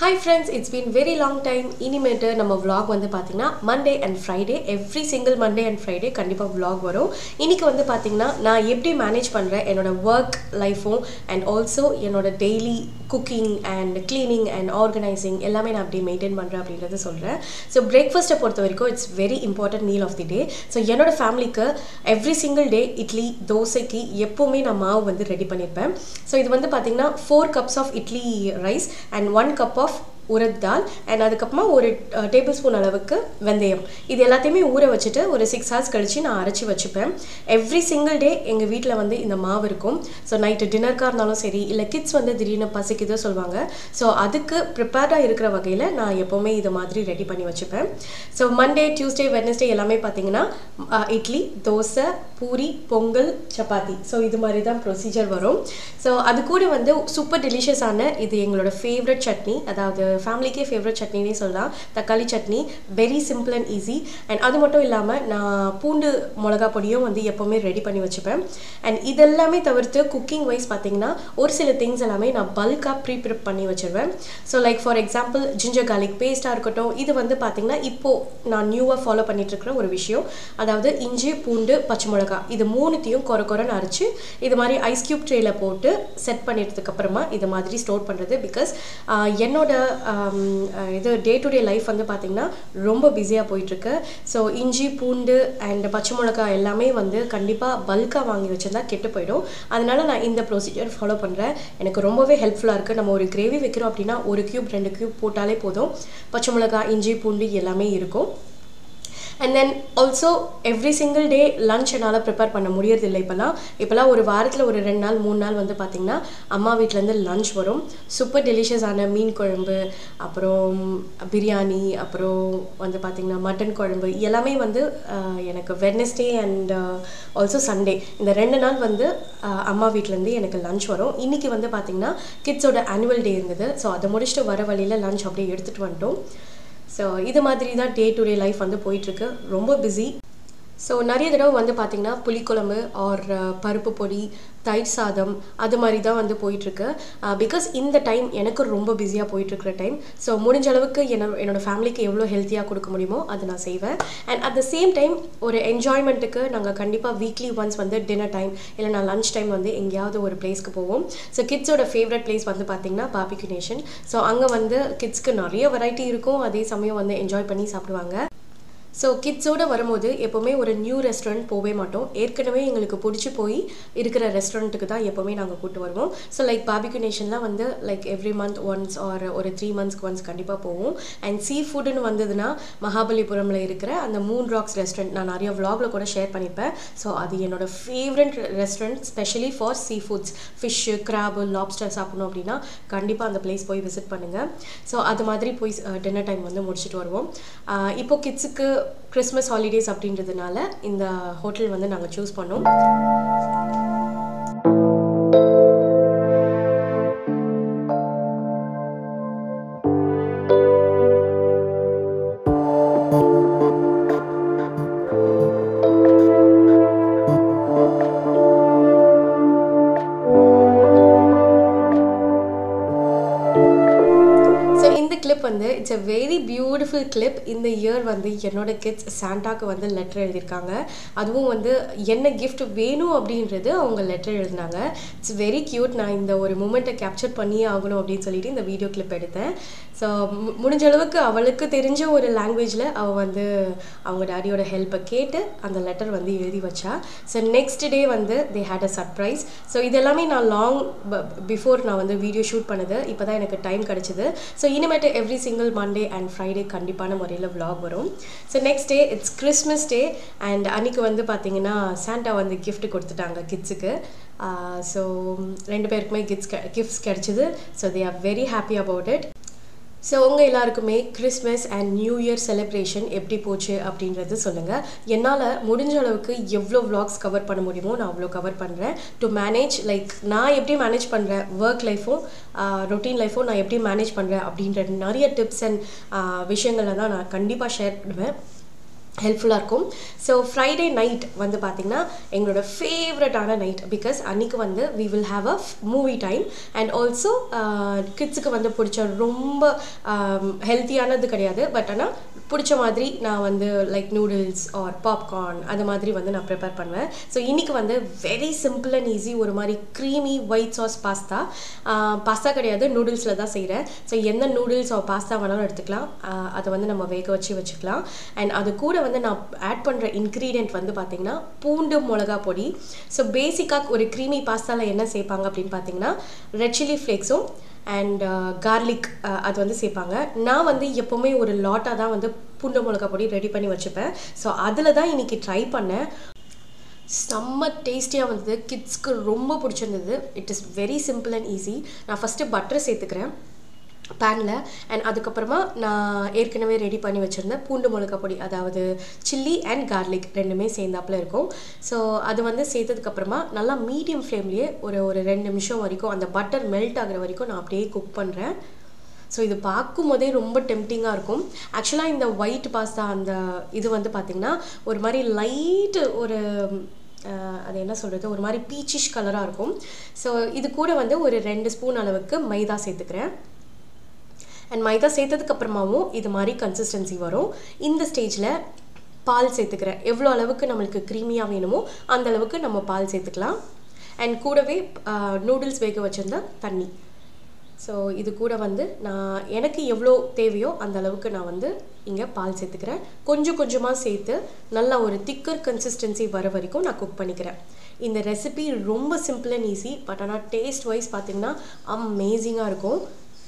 Hi friends, it's been very long time. இனிமேட்டு நம்ம vlog வந்து பாத்தீங்கன்னா Monday and Friday, every single Monday and Friday கண்டிப்பா vlog வரும். இன்னைக்கு வந்து பாத்தீங்கன்னா நான் எப்படி மேனேஜ் பண்றேன் என்னோட work life-உம் and also என்னோட daily cooking and cleaning and organizing எல்லாமே நான் எப்படி மெயின்டைன் பண்றேன் அப்படிங்கறத சொல்றேன். So breakfast பொறுத்த வரைக்கும் it's very important meal of the day. So என்னோட ஃபேமிலிக்கு every single day இட்லி தோசைக்கு எப்பவுமே நான் மாவு வந்து ரெடி பண்ணிருப்பேன். So இது வந்து பாத்தீங்கன்னா 4 cups of idli rice and 1 cup of urad dal and அதுக்கப்புறமா ஒரு டேபிள்ஸ்பூன் அளவுக்கு வெந்தயம் இது எல்லாத்தையுமே ஊற வச்சிட்டு ஒரு 6 hours கழிச்சு நான் அரைச்சி வச்சுப்பேன். எவ்ரி சிங்கிள் டே எங்க வீட்ல வந்து இந்த மாவு இருக்கும். ஸோ நைட்டு டின்னர்க்கா இருந்தாலும் சரி இல்லை கிட்ஸ் வந்து திடீர்னு பசிக்குதோ சொல்லுவாங்க. ஸோ அதுக்கு ப்ரிப்பேர்டாக இருக்கிற வகையில் நான் எப்போவுமே இது மாதிரி ரெடி பண்ணி வச்சுப்பேன். ஸோ மண்டே டியூஸ்டே வெட்னஸ்டே எல்லாமே பார்த்தீங்கன்னா இட்லி தோசை பூரி பொங்கல் சப்பாத்தி ஸோ இது மாதிரி தான் ப்ரொசீஜர் வரும். ஸோ அது கூட வந்து சூப்பர் டெலிஷியஸான இது எங்களோட ஃபேவரட் சட்னி அதாவது ஃபேமிலிக்கே ஃபேவரட் சட்னினே சொல்லலாம் தக்காளி chutney very simple and easy and அது மட்டும் இல்லாமல் நான் பூண்டு மிளகா பொடியும் வந்து எப்போவுமே ரெடி பண்ணி வச்சுப்பேன். அண்ட் இதெல்லாமே தவிர்த்து குக்கிங் வைஸ் பார்த்தீங்கன்னா ஒரு சில திங்ஸ் எல்லாமே நான் பல்காக ப்ரிப் பண்ணி வச்சுருவேன். So like for example ginger garlic பேஸ்ட்டாக இருக்கட்டும் இது வந்து பார்த்தீங்கன்னா இப்போது நான் நியூவாக ஃபாலோ பண்ணிகிட்ருக்கிற ஒரு விஷயம் அதாவது இஞ்சி பூண்டு பச்சை மிளகா இது மூணுத்தையும் கொரன்னு அரைச்சி இது மாதிரி ஐஸ் கியூப் ட்ரேயில் போட்டு செட் பண்ணிட்டதுக்கப்புறமா இது மாதிரி ஸ்டோர் பண்ணுறது பிகாஸ் என்னோட இது டே டு டே லைஃப் வந்து பார்த்திங்கன்னா ரொம்ப பிஸியாக போயிட்டுருக்கு. ஸோ இஞ்சி பூண்டு அண்ட் பச்சை மிளகா எல்லாமே வந்து கண்டிப்பாக பல்காக வாங்கி வச்சுருந்தா கெட்டு போயிடும். அதனால நான் இந்த ப்ரொசீஜர் ஃபாலோ பண்ணுறேன். எனக்கு ரொம்பவே ஹெல்ப்ஃபுல்லாக இருக்குது. நம்ம ஒரு கிரேவி வைக்கிறோம் அப்படின்னா ஒரு கியூப் 2 கியூப் போட்டாலே போதும் பச்சை மிளகா இஞ்சி பூண்டு எல்லாமே இருக்கும். And then also every single day lunch என்னால் ப்ரிப்பேர் பண்ண முடியறதில்லை. இப்போலாம் ஒரு வாரத்தில் ஒரு 2 நாள் 3 நாள் வந்து பார்த்திங்கன்னா அம்மா வீட்டிலேருந்து லன்ச் வரும். சூப்பர் டெலிஷியஸான மீன் குழம்பு அப்புறம் பிரியாணி அப்புறம் வந்து பார்த்திங்கன்னா மட்டன் குழம்பு எல்லாமே வந்து எனக்கு வெட்னஸ்டே அண்ட் ஆல்சோ சண்டே இந்த 2 நாள் வந்து அம்மா வீட்டிலேருந்து எனக்கு லன்ச் வரும். இன்றைக்கி வந்து பார்த்திங்கன்னா கிட்ஸோட ஆனுவல் டே இருந்தது. ஸோ அதை முடிச்சுட்டு வர வழியில் லன்ச் அப்படியே எடுத்துகிட்டு வந்துட்டோம். ஸோ இது மாதிரி தான் டே டு டே லைஃப் வந்து போயிட்டுருக்கு. ரொம்ப பிஸி. ஸோ நிறைய தடவை வந்து பார்த்திங்கன்னா புளிக்குழம்பு ஆர் பருப்பு பொடி தயிர் சாதம் அது மாதிரி தான் வந்து போயிட்டுருக்கு. பிகாஸ் இந்த டைம் எனக்கு ரொம்ப பிஸியாக போயிட்டுருக்கிற டைம். ஸோ முடிஞ்ச அளவுக்கு என்னோடய ஃபேமிலிக்கு எவ்வளோ ஹெல்த்தியாக கொடுக்க முடியுமோ அதை நான் செய்வேன். And at the same time ஒரு என்ஜாய்மெண்ட்டுக்கு நாங்கள் கண்டிப்பாக வீக்லி ஒன்ஸ் வந்து டின்னர் டைம் இல்லை நான் லன்ச் டைம் வந்து எங்கேயாவது ஒரு பிளேஸ்க்கு போவோம். ஸோ கிட்ஸோட ஃபேவரட் பிளேஸ் வந்து பார்த்திங்கன்னா பார்பிக்யூ நேஷன். ஸோ அங்கே வந்து கிட்ஸ்க்கு நிறைய வெரைட்டி இருக்கும். அதே சமயம் வந்து என்ஜாய் பண்ணி சாப்பிடுவாங்க. ஸோ கிட்ஸோடு வரும்போது எப்போவுமே ஒரு நியூ ரெஸ்டாரண்ட் போகவே மாட்டோம். ஏற்கனவே எங்களுக்கு பிடிச்சி போய் இருக்கிற ரெஸ்டாரண்ட்டுக்கு தான் எப்போவுமே நாங்கள் கூப்பிட்டு வருவோம். ஸோ லைக் பார்பிக்யூ நேஷன்லாம் வந்து like every month once or ஒரு 3 months ஒன்ஸ் கண்டிப்பாக போவோம். அண்ட் சீ ஃபுட்டுன்னு வந்ததுன்னா மகாபலிபுரமில் இருக்கிற அந்த மூன் ராக்ஸ் ரெஸ்டாரண்ட் நான் நிறைய vlogல கூட ஷேர் பண்ணியிருப்பேன். ஸோ அது என்னோட favourite restaurant specially for sea foods fish crab lobster சாப்பிடணும் அப்படின்னா கண்டிப்பாக அந்த பிளேஸ் போய் விசிட் பண்ணுங்கள். ஸோ அது மாதிரி போய் டின்னர் டைம் வந்து முடிச்சுட்டு வருவோம். இப்போது கிட்ஸுக்கு கிறிஸ்மஸ் ஹாலிடேஸ் அப்படின்றதுனால இந்த ஹோட்டல் வந்து நாங்கள் சூஸ் பண்ணோம். கிளிப் வந்து it's a very beautiful clip. இந்த இயர் வந்து என்னோட கிட்ஸ் சாண்டாக்கு வந்து லெட்டர் எழுதியிருக்காங்க. அதுவும் வந்து என்ன கிஃப்ட் வேணும் அப்படின்றது அவங்க லெட்டர் எழுதினாங்க. It's very cute. நான் இந்த ஒரு மூமெண்ட்டை கேப்சர் பண்ணியே ஆகணும் அப்படின்னு சொல்லிட்டு இந்த வீடியோ கிளிப் எடுத்தேன். ஸோ முடிஞ்ச அளவுக்கு அவளுக்கு தெரிஞ்ச ஒரு லாங்குவேஜில் அவள் வந்து அவங்க டாடியோட ஹெல்ப்பை கேட்டு அந்த லெட்டர் வந்து எழுதி வச்சா. ஸோ நெக்ஸ்ட் டே வந்து they had a surprise. So இதெல்லாமே நான் லாங் பிஃபோர் நான் வந்து வீடியோ ஷூட் பண்ணது. இப்போ தான் எனக்கு டைம் கிடச்சிது. ஸோ இனிமேட்டு every single Monday and Friday கண்டிப்பான முறையில் vlog வரும். So next day it's Christmas day and அன்றைக்கி வந்து பார்த்திங்கன்னா சாண்டா வந்து கிஃப்ட் கொடுத்துட்டாங்க கிட்ஸுக்கு. ஸோ 2 பேருக்குமே கிஃப்ட்ஸ் கிடச்சிது. So they are very happy about it. So உங்கள் எல்லாருக்குமே Christmas and new year celebration எப்படி போச்சு அப்படின்றது சொல்லுங்கள். என்னால் முடிஞ்ச அளவுக்கு எவ்வளோ vlogs கவர் பண்ண முடியுமோ நான் அவ்வளோ கவர் பண்ணுறேன். டு மேனேஜ் லைக் நான் எப்படி மேனேஜ் பண்ணுறேன் ஒர்க் லைஃப்பும் ரொட்டீன் லைஃப்பும் நான் எப்படி மேனேஜ் பண்ணுறேன் அப்படின்ற நிறைய டிப்ஸ் அண்ட் விஷயங்களை தான் நான் கண்டிப்பாக ஷேர் பண்ணுவேன். ஹெல்ப்ஃபுல்லாக இருக்கும். ஸோ ஃப்ரைடே நைட் வந்து பார்த்திங்கன்னா எங்களோட ஃபேவரட்டான நைட். பிகாஸ் அன்றைக்கி வந்து we will have a movie time and also கிட்ஸுக்கு வந்து பிடிச்ச ரொம்ப ஹெல்த்தியானது கிடையாது, பட் ஆனால் பிடிச்ச மாதிரி நான் வந்து லைக் நூடுல்ஸ் ஆர் பாப்கார்ன் அது மாதிரி வந்து நான் ப்ரிப்பேர் பண்ணுவேன். ஸோ இன்றைக்கி வந்து வெரி சிம்பிள் அண்ட் ஈஸி ஒரு மாதிரி க்ரீமி ஒயிட் சாஸ் பாஸ்தா கிடையாது, நூடுல்ஸில் தான் செய்கிறேன். ஸோ எந்த நூடுல்ஸ் ஆர் பாஸ்தா வேணாலும் எடுத்துக்கலாம், அதை வந்து நம்ம வேக வச்சுக்கலாம். அண்ட் அது கூட வந்து நான் ஆட் பண்ணுற இன்க்ரீடியன்ட் வந்து பார்த்திங்கன்னா பூண்டு மிளகா பொடி. ஸோ பேசிக்காக ஒரு க்ரீமி பாஸ்தாவில் என்ன சேர்ப்பாங்க அப்படின்னு பார்த்தீங்கன்னா ரெட் சில்லி ஃப்ளேக்ஸும் அண்ட் கார்லிக் அது வந்து சேர்ப்பாங்க. நான் வந்து எப்போவுமே ஒரு லாட்டாக தான் வந்து பூண்டு மிளகா பொடி ரெடி பண்ணி வச்சுப்பேன். ஸோ அதில் தான் இன்றைக்கி ட்ரை பண்ணேன். செம்ம டேஸ்டியாக வந்தது, கிட்ஸ்க்கு ரொம்ப பிடிச்சிருந்தது. It is very simple and easy. நான் ஃபஸ்ட்டு பட்டர் சேர்த்துக்கிறேன் பேனில். அண்ட் அதுக்கப்புறமா நான் ஏற்கனவே ரெடி பண்ணி வச்சுருந்தேன் பூண்டு மிளகா பொடி, அதாவது சில்லி அண்ட் கார்லிக் ரெண்டுமே சேர்ந்தாப்பில் இருக்கும். ஸோ அது வந்து சேர்த்ததுக்கப்புறமா நல்லா மீடியம் ஃப்ளேம்லேயே ஒரு 2 நிமிஷம் வரைக்கும் அந்த பட்டர் மெல்ட் ஆகிற வரைக்கும் நான் அப்படியே குக் பண்ணுறேன். ஸோ இது பார்க்கும் போதே ரொம்ப டெம்டிங்காக இருக்கும். ஆக்சுவலாக இந்த ஒயிட் பாஸ்தா அந்த இது வந்து பார்த்திங்கன்னா ஒரு மாதிரி லைட்டு ஒரு அது என்ன சொல்கிறது, ஒரு மாதிரி பீச்சிஷ் கலராக இருக்கும். ஸோ இது கூட வந்து ஒரு 2 ஸ்பூன் அளவுக்கு மைதா சேர்த்துக்கிறேன். அண்ட் மைதா சேர்த்ததுக்கப்புறமாவும் இது மாதிரி கன்சிஸ்டன்சி வரும். இந்த ஸ்டேஜில் பால் சேர்த்துக்கிறேன். எவ்வளோ அளவுக்கு நம்மளுக்கு க்ரீமியாக வேணுமோ அந்த அளவுக்கு நம்ம பால் சேர்த்துக்கலாம். அண்ட் கூடவே நூடுல்ஸ் வேக வச்சுருந்தா தண்ணி. ஸோ இது கூட வந்து நான் எனக்கு எவ்வளோ தேவையோ அந்த அளவுக்கு நான் வந்து இங்கே பால் சேர்த்துக்கிறேன். கொஞ்சம் கொஞ்சமாக சேர்த்து நல்லா ஒரு திக்கர் கன்சிஸ்டன்சி வர வரைக்கும் நான் குக் பண்ணிக்கிறேன். இந்த ரெசிபி ரொம்ப சிம்பிள் அண்ட் ஈஸி, பட் ஆனால் டேஸ்ட் வைஸ் பார்த்திங்கன்னா அமேசிங்காக இருக்கும்.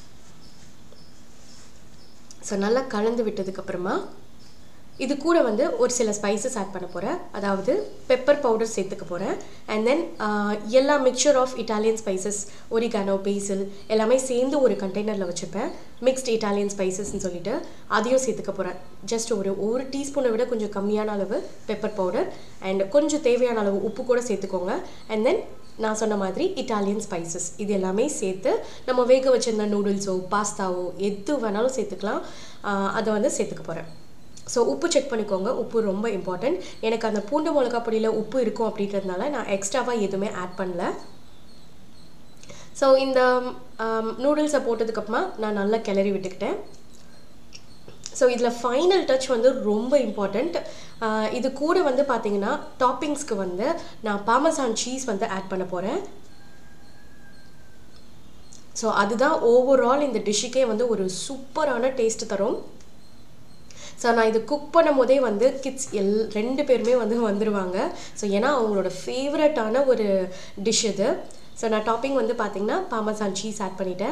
ஸோ நல்லா கலந்து விட்டதுக்கப்புறமா இது கூட வந்து ஒரு சில ஸ்பைசஸ் ஆட் பண்ண போகிறேன். அதாவது பெப்பர் பவுடர் சேர்த்துக்க போகிறேன். அண்ட் தென் எல்லா mixture of Italian spices, oregano, basil எல்லாமே சேர்ந்து ஒரு கண்டெய்னரில் வச்சுப்பேன். மிக்ஸ்ட் இட்டாலியன் ஸ்பைசஸ்ன்னு சொல்லிட்டு அதையும் சேர்த்துக்க போகிறேன். ஜஸ்ட் ஒரு டீஸ்பூனை விட கொஞ்சம் கம்மியான அளவு பெப்பர் பவுடர் அண்ட் கொஞ்சம் தேவையான அளவு உப்பு கூட சேர்த்துக்கோங்க. அண்ட் தென் நான் சொன்ன மாதிரி இட்டாலியன் ஸ்பைசஸ் இது எல்லாமே சேர்த்து நம்ம வேக வச்சிருந்த நூடுல்ஸோ பாஸ்தாவோ எது வேணாலும் சேர்த்துக்கலாம். அதை வந்து சேர்த்துக்க போகிறேன். ஸோ உப்பு செக் பண்ணிக்கோங்க, உப்பு ரொம்ப இம்பார்ட்டண்ட். எனக்கு அந்த பூண்டு மிளகா பொடியில் உப்பு இருக்கும் அப்படின்றதுனால நான் எக்ஸ்ட்ராவாக எதுவுமே ஆட் பண்ணல. ஸோ இந்த நூடுல்ஸை போட்டதுக்கப்புறமா நான் நல்லா கிளறி விட்டுக்கிட்டேன். ஸோ இதில் ஃபைனல் டச் வந்து ரொம்ப இம்பார்ட்டண்ட். இது கூட வந்து பார்த்திங்கன்னா டாப்பிங்ஸ்க்கு வந்து நான் பார்மசான் சீஸ் வந்து ஆட் பண்ண போகிறேன். ஸோ அதுதான் ஓவரால் இந்த டிஷ்ஷுக்கே வந்து ஒரு சூப்பரான டேஸ்ட் தரும். ஸோ நான் இது குக் பண்ணும் போதே வந்து கிட்ஸ் 2 பேருமே வந்து வந்துடுவாங்க. ஸோ ஏன்னா அவங்களோட ஃபேவரட்டான ஒரு டிஷ் இது. ஸோ நான் டாப்பிங் வந்து பார்த்திங்கன்னா பார்மசான் சீஸ் ஆட் பண்ணிட்டேன்.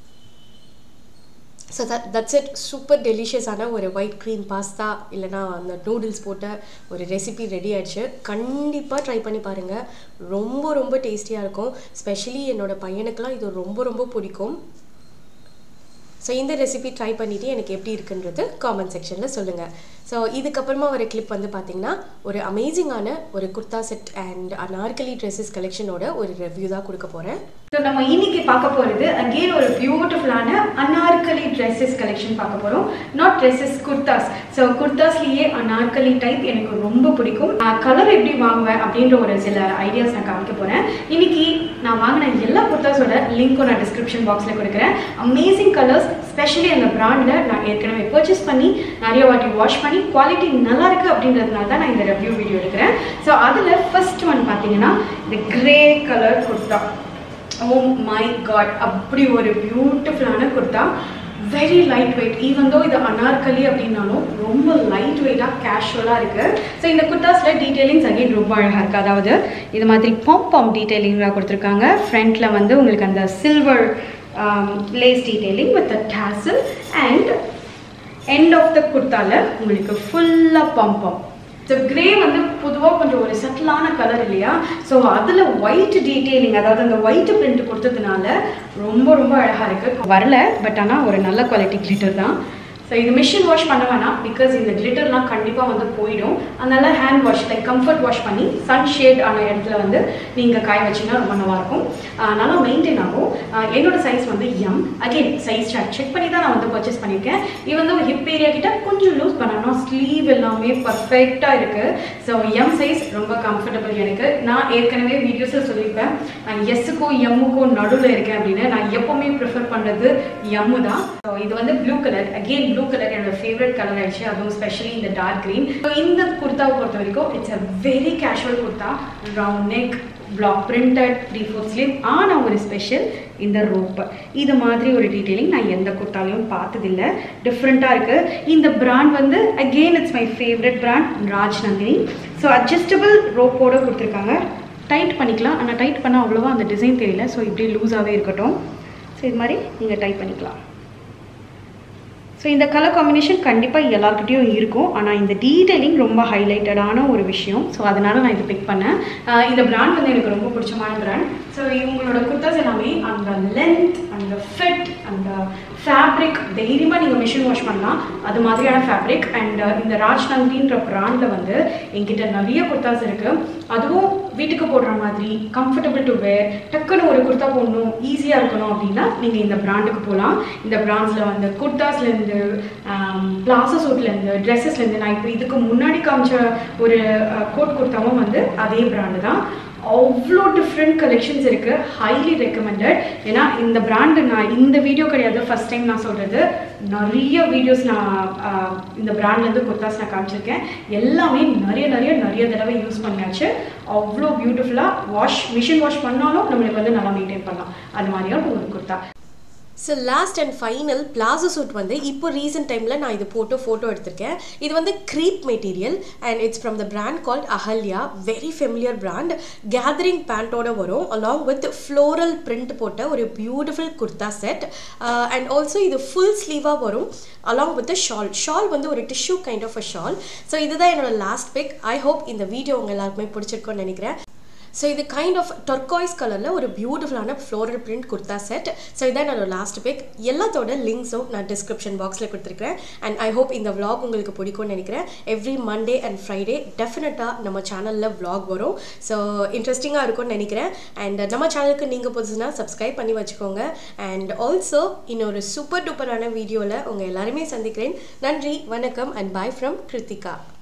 So that's it. சூப்பர் டெலிஷியஸான ஒரு ஒயிட் க்ரீம் பாஸ்தா இல்லைனா அந்த நூடுல்ஸ் போட்ட ஒரு ரெசிபி ரெடி ஆகிடுச்சு. கண்டிப்பாக ட்ரை பண்ணி பாருங்கள், ரொம்ப ரொம்ப டேஸ்டியாக இருக்கும். ஸ்பெஷலி என்னோடய பையனுக்கெலாம் இது ரொம்ப ரொம்ப பிடிக்கும். ஸோ இந்த ரெசிபி ட்ரை பண்ணிவிட்டு எனக்கு எப்படி இருக்குன்றது காமெண்ட் செக்ஷனில் சொல்லுங்கள். ஸோ இதுக்கப்புறமா ஒரு கிளிப் வந்து பார்த்திங்கன்னா ஒரு அமேசிங்கான ஒரு kurta set and anarkali dresses கலெக்ஷனோட ஒரு ரிவ்யூ தான் கொடுக்க போகிறேன். ஸோ நம்ம இன்னைக்கு பார்க்க போகிறது அகெயின் ஒரு பியூட்டிஃபுல்லான அனார்கலி ட்ரெஸ்ஸஸ் கலெக்ஷன் பார்க்க போகிறோம். Not dresses, kurtas. ஸோ குர்தாஸ்லேயே அனார்கலி டைப் எனக்கு ரொம்ப பிடிக்கும். கலர் எப்படி வாங்குவேன் அப்படின்ற ஒரு சில ஐடியாஸ் நான் காமிக்க போகிறேன். இன்னைக்கு நான் வாங்கின எல்லா குர்தாஸோட லிங்க்கும் நான் டிஸ்கிரிப்ஷன் பாக்ஸில் கொடுக்குறேன். அமேசிங் கலர்ஸ், ஸ்பெஷலி அந்த பிராண்டில் நான் ஏற்கனவே பர்ச்சேஸ் பண்ணி நிறைய வாட்டி வாஷ் பண்ணி குவாலிட்டி நல்லா இருக்குது அப்படின்றதுனால தான் நான் இந்த ரிவ்யூ வீடியோ எடுக்கிறேன். ஸோ அதில் ஃபர்ஸ்ட் ஒன் பார்த்தீங்கன்னா இந்த grey colour kurta. Oh my god, அப்படி ஒரு பியூட்டிஃபுல்லான kurta. Very light weight. Even though இது அனார்கலி அப்படின்னாலும் ரொம்ப லைட் வெயிட்டாக கேஷுவலாக இருக்குது. ஸோ இந்த குர்தாஸில் டீட்டெயிலிங்ஸ் அகெயின் ரொம்ப அழகாக இருக்குது. அதாவது இது மாதிரி பாம் டீட்டெயிலிங்காக கொடுத்துருக்காங்க. ஃப்ரண்ட்டில் வந்து உங்களுக்கு அந்த silver lace detailing with a tassel and end of the குர்தாவில் உங்களுக்கு ஃபுல்லாக பாம். ஸோ கிரே வந்து பொதுவாக கொஞ்சம் ஒரு சட்டிலான கலர் இல்லையா? ஸோ அதில் ஒயிட் டீட்டெயிலிங், அதாவது அந்த ஒயிட் பிரிண்ட் கொடுத்ததுனால ரொம்ப ரொம்ப அழகாக இருக்குது. வரல, பட் ஆனால் ஒரு நல்ல குவாலிட்டி கிளிட்டர் தான். ஸோ இது மிஷின் வாஷ் பண்ண வேணாம், பிகாஸ் இந்த கிளிட்டர்லாம் கண்டிப்பாக வந்து போயிடும். அதனால hand wash like comfort wash பண்ணி சன்ஷேட் ஆன இடத்துல வந்து நீங்கள் காய வச்சிங்கன்னா ரொம்ப நல்லாயிருக்கும், நல்லா மெயின்டைன் ஆகும். என்னோட சைஸ் வந்து M. Again size chart check பண்ணி தான் நான் வந்து பர்ச்சேஸ் பண்ணியிருக்கேன். இது வந்து ஹிப் ஏரியா கிட்ட கொஞ்சம் லூஸ் பண்ணணும், ஸ்லீவ் எல்லாமே பர்ஃபெக்டாக இருக்குது. ஸோ எம் சைஸ் ரொம்ப கம்ஃபர்டபுள் எனக்கு. நான் ஏற்கனவே வீடியோஸில் சொல்லியிருப்பேன் எஸ்ஸுக்கும் எம்முக்கும் நடுவில் இருக்கேன் அப்படின்னு. நான் எப்போவுமே ப்ரிஃபர் பண்ணுறது எம்மு தான். ஸோ இது வந்து blue colour, again blue colour என்னோட ஃபேவரட் கலர் ஆயிடுச்சு, அதுவும் ஸ்பெஷலி இந்த டார்க் க்ரீன். ஸோ இந்த குர்த்தாவை பொறுத்த வரைக்கும் it's a very casual kurta. Round neck, block printed, 3/4 sleeve. ஆனால் ஒரு ஸ்பெஷல் இந்த ரோப், இது மாதிரி ஒரு டீட்டெயிலிங் நான் எந்த குர்த்தாலையும் பார்த்ததில்லை, டிஃப்ரெண்ட்டாக இருக்குது. இந்த பிராண்ட் வந்து again it's my favourite brand, Rajnandini. So adjustable ரோப்போடு கொடுத்துருக்காங்க, டைட் பண்ணிக்கலாம். ஆனால் டைட் பண்ணால் அவ்வளோவா அந்த டிசைன் தெரியல, ஸோ இப்படி லூஸாகவே இருக்கட்டும். ஸோ இது மாதிரி நீங்கள் டைட் பண்ணிக்கலாம். ஸோ இந்த கலர் காம்பினேஷன் கண்டிப்பாக எல்லாருக்கிட்டையும் இருக்கும், ஆனால் இந்த டீட்டெயிலிங் ரொம்ப ஹைலைட்டடான ஒரு விஷயம். ஸோ அதனால் நான் இது பிக் பண்ணேன். இந்த பிராண்ட் வந்து எனக்கு ரொம்ப பிடிச்சமான பிராண்ட். ஸோ இவங்களோட குர்த்தாஸ் எல்லாமே அந்த லென்த், அந்த ஃபிட், அந்த ஃபேப்ரிக் தைரியமாக நீங்கள் மிஷின் வாஷ் பண்ணலாம், அது மாதிரியான ஃபேப்ரிக். அண்ட் இந்த ராஜ்நந்தின்ற பிராண்டில் வந்து என்கிட்ட நிறைய குர்த்தாஸ் இருக்குது. அதுவும் வீட்டுக்கு போடுற மாதிரி கம்ஃபர்டபுள் டு வேர், டக்குன்னு ஒரு குர்த்தா போடணும், ஈஸியாக இருக்கணும் அப்படின்னா நீங்கள் இந்த பிராண்டுக்கு போகலாம். இந்த பிராண்ட்ஸில் வந்து குர்த்தாஸ்லேருந்து, பிளாசோ சூட்லேருந்து, ட்ரெஸ்ஸஸ்லேருந்து, நான் இப்போ இதுக்கு முன்னாடி காமிச்ச ஒரு கோட் குர்த்தாவும் வந்து அதே பிராண்டு தான். அவ்வளோ டிஃப்ரெண்ட் கலெக்ஷன்ஸ் இருக்குது, ஹைலி ரெக்கமெண்டட். ஏன்னா இந்த பிராண்டு நான் இந்த வீடியோ கிடையாது ஃபஸ்ட் டைம் நான் சொல்கிறது, நிறைய வீடியோஸ் நான் இந்த பிராண்ட்லேருந்து குர்த்தாஸ் நான் காமிச்சிருக்கேன். எல்லாமே நிறைய தடவை யூஸ் பண்ணியாச்சு. அவ்வளோ பியூட்டிஃபுல்லாக மிஷின் வாஷ் பண்ணாலும் நம்மளுக்கு வந்து நல்லா மெயின்டைன் பண்ணலாம், அது மாதிரியான ஒரு kurta. So last and final palazzo suit வந்து இப்போ ரீசெண்ட் டைமில் நான் இது போட்டு ஃபோட்டோ எடுத்திருக்கேன். இது வந்து crepe material and it's from the brand called Ahalya, very familiar brand. Gathering பேண்ட்டோட வரும் அலாங் வித் ஃப்ளோரல் பிரிண்ட் போட்ட ஒரு பியூட்டிஃபுல் குர்த்தா செட். அண்ட் ஆல்சோ இது ஃபுல் ஸ்லீவாக வரும் அலாங் வித் ஷால் வந்து ஒரு tissue kind of a shawl. So இதுதான் என்னோட லாஸ்ட் பிக். ஐ ஹோப் இந்த வீடியோ உங்கள் எல்லாருக்குமே பிடிச்சிருக்கோன்னு நினைக்கிறேன். ஸோ இது கைண்ட் ஆஃப் டர்காய்ஸ் கலரில் ஒரு பியூட்டிஃபுல்லான floral print kurta set. So இதான் என்னோட லாஸ்ட் பிக். எல்லாத்தோட லிங்க்ஸும் நான் டிஸ்கிரிப்ஷன் பாக்ஸில் கொடுத்துருக்கேன். அண்ட் ஐ ஹோப் இந்த விளாக் உங்களுக்கு பிடிக்கும்னு நினைக்கிறேன். எவ்ரி மண்டே அண்ட் ஃப்ரைடே டெஃபினட்டாக நம்ம சேனலில் விளாக் வரும். ஸோ இன்ட்ரெஸ்டிங்காக இருக்கும்னு நினைக்கிறேன். அண்ட் நம்ம சேனலுக்கு நீங்கள் புதுசுனா சப்ஸ்கிரைப் பண்ணி வச்சுக்கோங்க. அண்ட் ஆல்சோ இன்னொரு சூப்பர் டூப்பரான வீடியோவில் உங்கள் எல்லாருமே சந்திக்கிறேன். நன்றி, வணக்கம் அண்ட் பாய் ஃப்ரம் கிருத்திகா.